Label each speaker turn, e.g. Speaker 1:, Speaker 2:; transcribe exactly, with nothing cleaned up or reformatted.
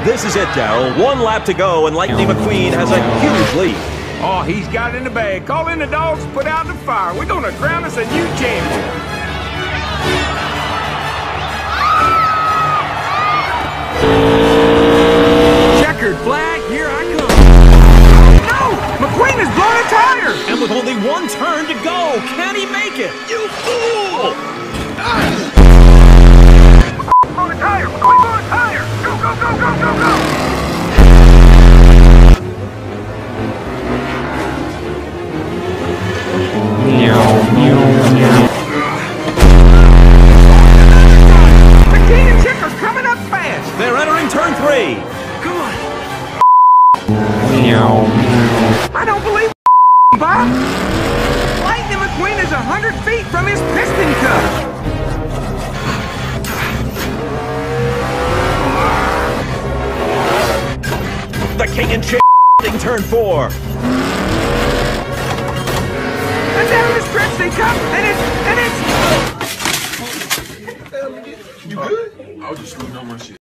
Speaker 1: This is it, Daryl. One lap to go, and Lightning McQueen has a huge lead.
Speaker 2: Oh, he's got it in the bag. Call in the dogs, put out the fire. We're gonna crown us a new champion. Checkered flag, here I come. No! McQueen has blown a tire!
Speaker 1: And with only one turn to go, can he make it? You fool!
Speaker 2: On a tire! McQueen on a tire! Go, go, go, go, go, go! McKean and Checker's coming up fast!
Speaker 1: They're entering turn three.
Speaker 2: Come on! I don't believe Bob! Lightning McQueen is a hundred feet from his piston cup!
Speaker 1: The King and Chick in turn four.
Speaker 2: And down the stretch they come, and it's, and it's...
Speaker 3: You good? I was just smoking on my shit.